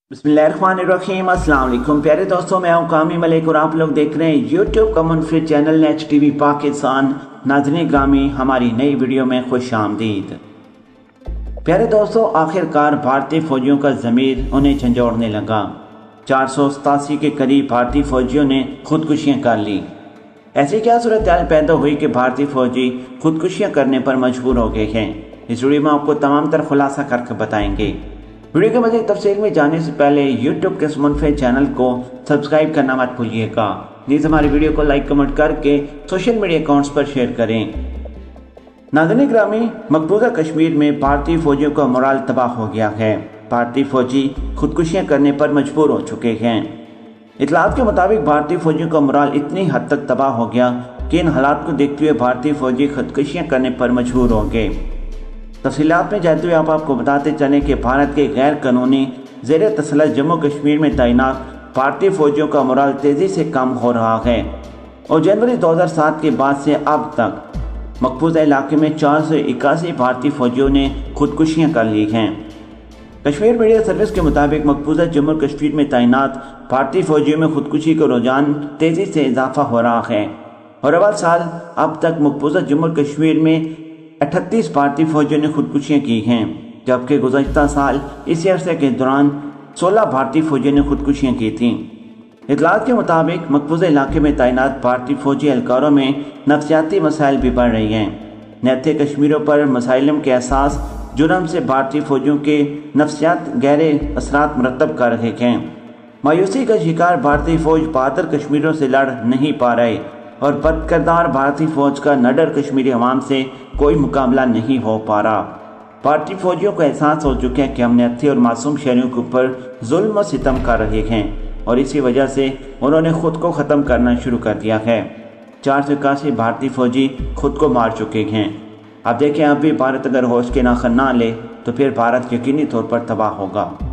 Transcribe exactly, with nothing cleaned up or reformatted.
बिस्मिल्लाहिर्रहमानिर्रहीम। अस्सलाम वालेकुम प्यारे दोस्तों, मैं हूं कामी मलिक और आप लोग देख रहे हैं YouTube common fit channel H T V Pakistan. नाज़रीन ग्रामी, हमारी नई वीडियो में खुश आमदीद। प्यारे दोस्तों, आखिरकार भारतीय फौजियों का ज़मीर उन्हें झंझोड़ने लगा। चार सौ सतासी के करीब भारतीय फौजियों ने खुदकुशियाँ कर ली। ऐसी क्या सूरत हाल पैदा हुई कि भारतीय फौजी खुदकुशियाँ करने पर मजबूर हो गए हैं? इस वीडियो में आपको तमाम तर खुलासा करके बताएंगे। वीडियो के मज़ीद तफसील में जाने से पहले यूट्यूब के मुनफे चैनल को सब्सक्राइब करना मत भूलिएगा। प्लीज़ हमारी वीडियो को लाइक कमेंट करके सोशल मीडिया अकाउंट्स पर शेयर करें। नाज़रीन ग्रामी, मकबूजा कश्मीर में भारतीय फौजियों का मोराल तबाह हो गया है। भारतीय फौजी खुदकुशियाँ करने पर मजबूर हो चुके हैं। इतलात के मुताबिक भारतीय फौजियों का मोराल इतनी हद तक तबाह हो गया कि इन हालात को देखते हुए भारतीय फौजी खुदकुशियाँ करने पर मजबूर हो गए। तफसीलात में जाते हुए आप आपको बताते चलें कि भारत के गैर कानूनी ज़ेर तसल्लुत जम्मू कश्मीर में तैनात भारतीय फौजियों का मोराल तेज़ी से कम हो रहा है और जनवरी दो हज़ार सात के बाद से अब तक मकबूजा इलाके में चार सौ इक्यासी भारतीय फौजियों ने खुदकुशियाँ कर ली हैं। कश्मीर मीडिया सर्विस के मुताबिक मकबूजा जम्मू कश्मीर में तैनात भारतीय फौजियों में खुदकुशी का रुझान तेज़ी से इजाफा हो रहा है और अव्वल साल अब तक मकबूजा जम्मू कश्मीर में अठतीस भारतीय फौजियों ने खुदकुशियाँ की हैं, जबकि गुज़श्ता साल इसी अरसे के दौरान सोलह भारतीय फौजियों ने खुदकुशियाँ की थीं। इतलात के मुताबिक मकबूजा इलाके में तैनात भारतीय फौजी एहलकारों में नफसियाती मसाइल भी बढ़ रही हैं। नैथे कश्मीरों पर मसाइलों के एहसास जुर्म से भारतीय फौजियों के नफसियात गहरे असरात मरतब कर रहे हैं। मायूसी का शिकार भारतीय फौज बहादुर कश्मीरियों से लड़ नहीं पा रहे और बदकिरदार भारतीय फौज का नडर कश्मीरी अवाम से कोई मुकाबला नहीं हो पा रहा। भारतीय फौजियों को एहसास हो चुका है कि हम नैथे और मासूम शहरियों के ऊपर जुल्म और सितम कर रहे हैं और इसी वजह से उन्होंने खुद को ख़त्म करना शुरू कर दिया है। चार सौ इक्यासी भारतीय फौजी खुद को मार चुके हैं। अब देखें, अब भी भारत अगर होश के नाखन ना ले तो फिर भारत यकीनी तौर पर तबाह होगा।